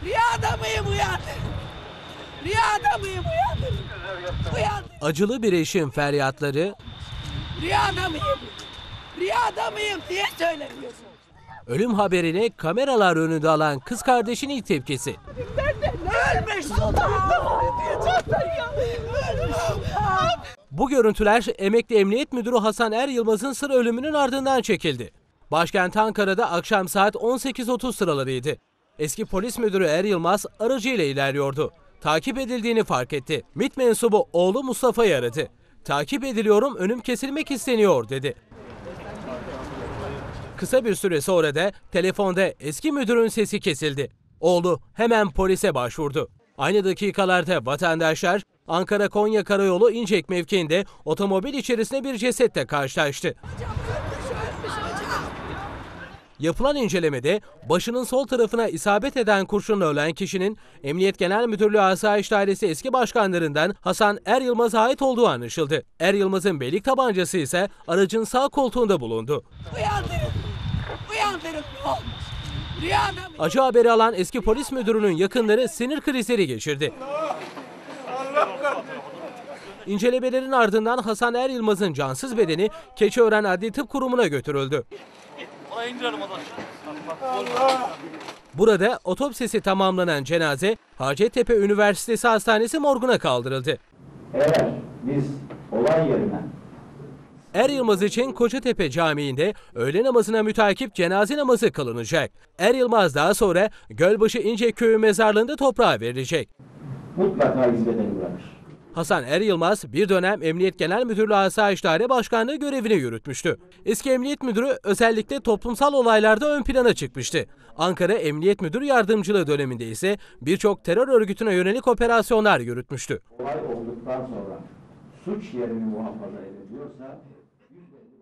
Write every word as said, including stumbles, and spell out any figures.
Rüyada mıyım uyandır? Rüyada mıyım uyandır? Uyandır. Acılı bir eşin feryatları, Rüyada mıyım? Rüyada mıyım diye söylemiyorsun. ölüm haberini kameralar önünde alan kız kardeşinin ilk tepkisi. Nerede? Ölmüş sultanım diyecekler ya. Ölmüş sultanım. Bu görüntüler emekli emniyet müdürü Hasan Er Yılmaz'ın sıra ölümünün ardından çekildi. Başkent Ankara'da akşam saat on sekiz otuz sıralarıydı. Eski polis müdürü Er Yılmaz aracıyla ilerliyordu. Takip edildiğini fark etti. MİT mensubu oğlu Mustafa'yı aradı. Takip ediliyorum, önüm kesilmek isteniyor dedi. Kısa bir süre sonra da telefonda eski müdürün sesi kesildi. Oğlu hemen polise başvurdu. Aynı dakikalarda vatandaşlar Ankara-Konya Karayolu İncek mevkiinde otomobil içerisinde bir cesetle karşılaştı. Yapılan incelemede başının sol tarafına isabet eden kurşunla ölen kişinin Emniyet Genel Müdürlüğü Asayiş Dairesi eski başkanlarından Hasan Er Yılmaz'a ait olduğu anlaşıldı. Er Yılmaz'ın beylik tabancası ise aracın sağ koltuğunda bulundu. Uyandırın. Uyandırın. Ne olmuş? Rüyada mıyım? Acı haberi alan eski polis müdürünün yakınları sinir krizleri geçirdi. İncelemelerin ardından Hasan Er Yılmaz'ın cansız bedeni Keçiören Adli Tıp Kurumu'na götürüldü. Burada otopsisi tamamlanan cenaze Hacettepe Üniversitesi Hastanesi morguna kaldırıldı. Eğer biz olay yerine Er Yılmaz için Kocatepe Camii'nde öğle namazına mütakip cenaze namazı kılınacak. Er Yılmaz daha sonra Gölbaşı İncek Köyü mezarlığında toprağa verilecek. mutlaka hizmete uğranır. Hasan Er Yılmaz bir dönem Emniyet Genel Müdürlüğü Asayiş Daire Başkanlığı görevini yürütmüştü. Eski emniyet müdürü özellikle toplumsal olaylarda ön plana çıkmıştı. Ankara Emniyet Müdür Yardımcılığı döneminde ise birçok terör örgütüne yönelik operasyonlar yürütmüştü. Olay olduktan sonra suç yerini muhafaza ediliyorsa yüz elli